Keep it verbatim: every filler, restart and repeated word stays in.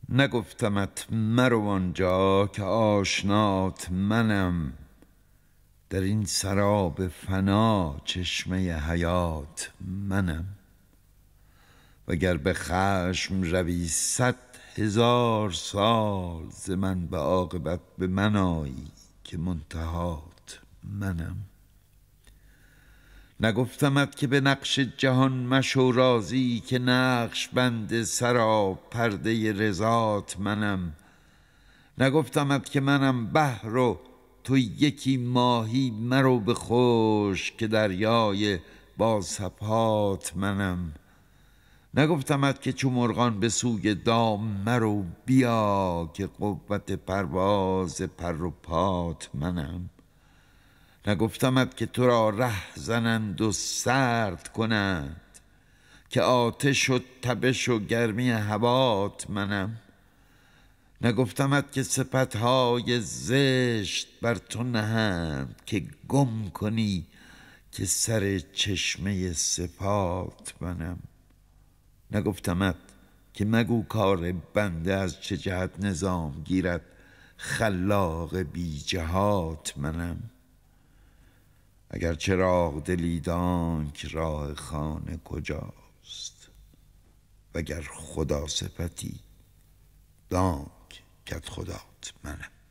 نگفتمت مرو آنجا که آشنات منم، در این سراب فنا چشمه حیات منم. وگر به خشم روی صد هزار سال، ز من به عاقبت به من آیی که منتهات منم. نگفتمت که به نقش جهان مشو راضی، که نقش بند سرا پرده رضات منم. نگفتمت که منم بحر و تو یکی ماهی، مرو به خشک که دریای با سبحات منم. نگفتمت که چو مرغان به سوی دام مرو، بیا که قوت پرواز پر و پات منم. نگفتمت که تو را ره زنند و سرد کنند، که آتش و تبش و گرمی هوات منم. نگفتمت که صفتهای زشت بر تو نهند، که گم کنی که سر چشمه صفات منم. نگفتمت که مگو کار بنده از چه جهت نظام گیرد، خلاق بی جهات منم. اگر چراغ دلی دانک راه خانه کجاست، وگر خدا صفتی دانک کدخدات منم.